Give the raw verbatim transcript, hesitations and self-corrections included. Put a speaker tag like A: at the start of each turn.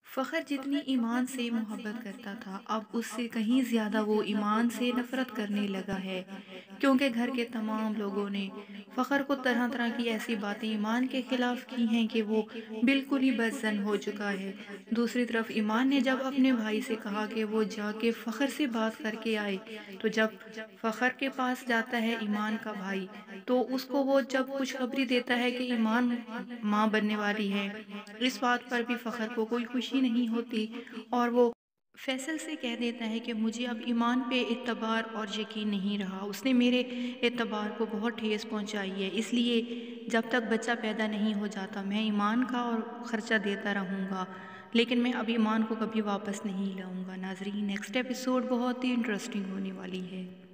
A: फ़ख़्र जितनी ईमान से मोहब्बत करता था, अब उससे कहीं ज़्यादा वो ईमान से नफ़रत करने लगा है। क्योंकि घर के तमाम लोगों ने फ़ख़्र को तरह-तरह की ऐसी बातें ईमान के ख़िलाफ़ की हैं कि वो बिल्कुल ही बदज़न हो चुका है। दूसरी तरफ ईमान ने जब अपने भाई से कहा कि वो जाके फ़ख़्र से बात करके आए, तो जब फ़ख़्र के पास जाता है ईमान का भाई, तो उसको वो जब खुशखबरी देता है कि ईमान माँ बनने वाली है, इस बात पर भी फ़ख़्र को कोई खुशी नहीं होती और वो फैसल से कह देता है कि मुझे अब ईमान पे एतबार और यकीन नहीं रहा। उसने मेरे एतबार को बहुत ठेस पहुँचाई है, इसलिए जब तक बच्चा पैदा नहीं हो जाता मैं ईमान का और ख़र्चा देता रहूँगा, लेकिन मैं अब ईमान को कभी वापस नहीं लाऊँगा। नाज़रीन, नेक्स्ट एपिसोड बहुत ही इंटरेस्टिंग होने वाली है।